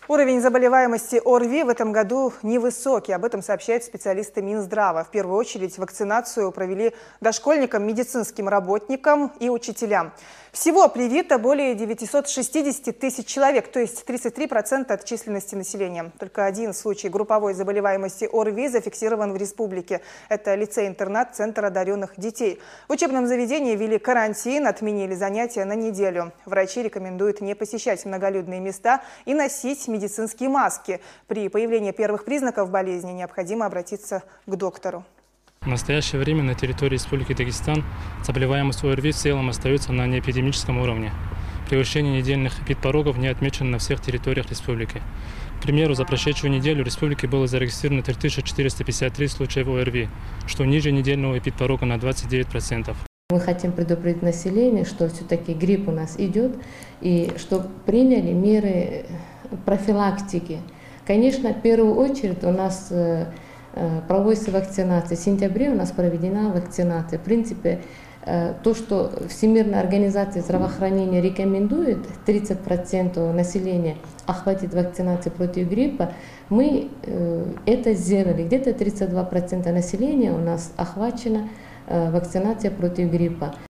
Уровень заболеваемости ОРВИ в этом году невысокий. Об этом сообщают специалисты Минздрава. В первую очередь вакцинацию провели дошкольникам, медицинским работникам и учителям. Всего привито более 960 тысяч человек, то есть 33% от численности населения. Только один случай групповой заболеваемости ОРВИ зафиксирован в республике. Это лицей-интернат «Центр одаренных детей». В учебном заведении ввели карантин, отменили занятия на неделю. Врачи рекомендуют не посещать многолюдные места и носить медицинские маски. При появлении первых признаков болезни необходимо обратиться к доктору. В настоящее время на территории Республики Дагестан заболеваемость ОРВИ в целом остается на неэпидемическом уровне. Превышение недельных эпидпорогов не отмечено на всех территориях республики. К примеру, за прошедшую неделю в республике было зарегистрировано 3453 случая ОРВИ, что ниже недельного эпидпорога на 29%. Мы хотим предупредить население, что все-таки грипп у нас идет, и что приняли меры профилактики. Конечно, в первую очередь у нас проводится вакцинация. В сентябре у нас проведена вакцинация. В принципе, то, что Всемирная организация здравоохранения рекомендует 30% населения охватить вакцинацией против гриппа, мы это сделали. Где-то 32% населения у нас охвачено вакцинацией против гриппа.